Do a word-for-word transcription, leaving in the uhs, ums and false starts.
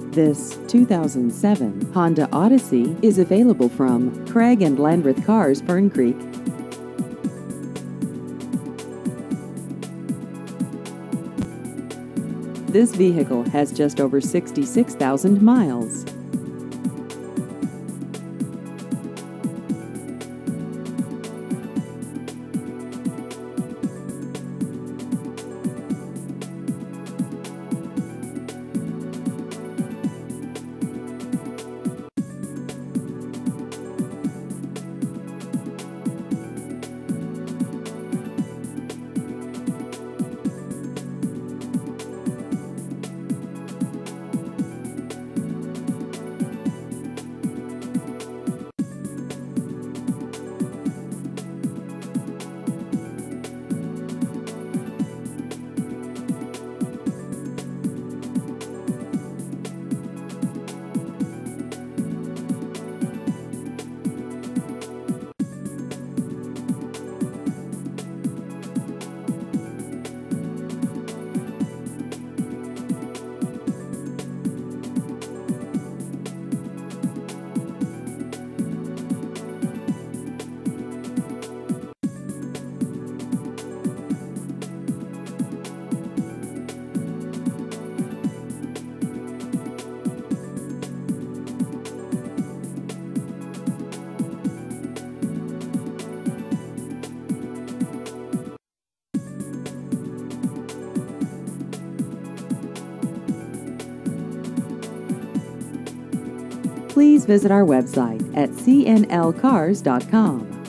This two thousand seven Honda Odyssey is available from Craig and Landreth Cars, Fern Creek. This vehicle has just over sixty-six thousand miles. Please visit our website at c n l cars dot com.